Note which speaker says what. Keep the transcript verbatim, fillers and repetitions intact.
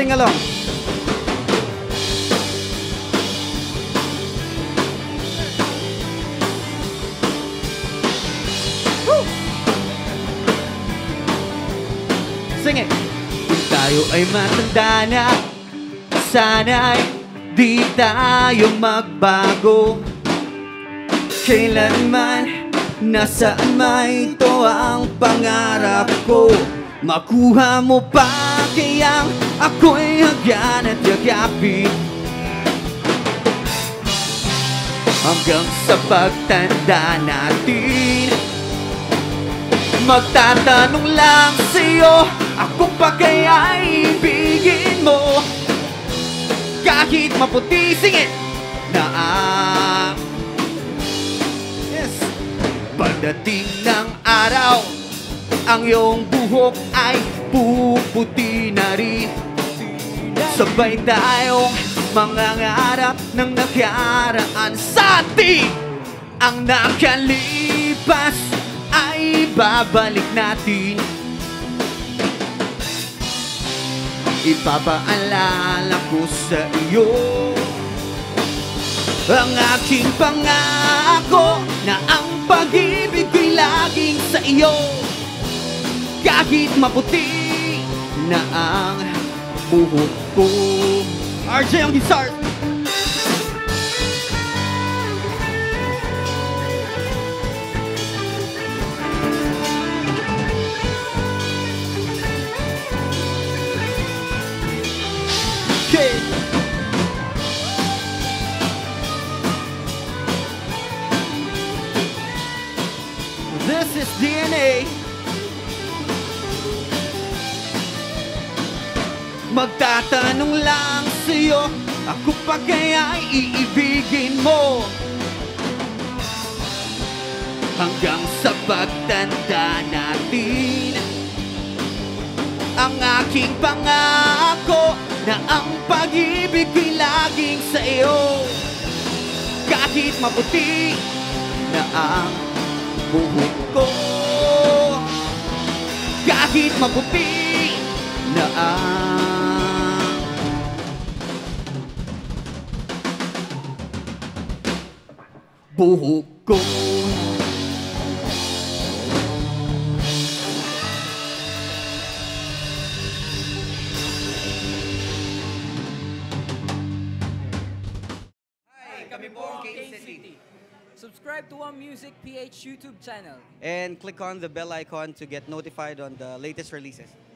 Speaker 1: sing along. Woo! Sing it. Kung tayo ay matanda na, sana'y di tayo magbago. Kailanman, nasaan man ito ang pangarap ko. Makuha mo pa kayang ako'y hagyan at yagapin, hanggang sa pagtanda natin. Magtatanong lang sa'yo, ako pa kaya ibigin mo? Kahit maputi, sing it! Na ang yes. Pagdating ng araw, ang iyong buhok ay puputi na rin. Sabay tayong mangangarap ng nakaraan sa atin. Ang nakalipas ay babalik natin. Ipapaalala ko sa iyo ang aking pangako na ang pag-ibig ko'y laging sa iyo. Kahit maputi na ang buhok ko. R J ang guitar. Okay. This is D N A. Magtatanong lang sa'yo, ako pa kaya iibigin mo? Hanggang sa pagtanda natin. Ang aking pangako na ang pag-ibig ko'y laging sa iyo. Kahit maputi na ang buhok ko, kahit maputi na ang buhok ko.
Speaker 2: Hi, kami po ang Kahit City. Subscribe to One Music P H YouTube channel.
Speaker 1: And click on the bell icon to get notified on the latest releases.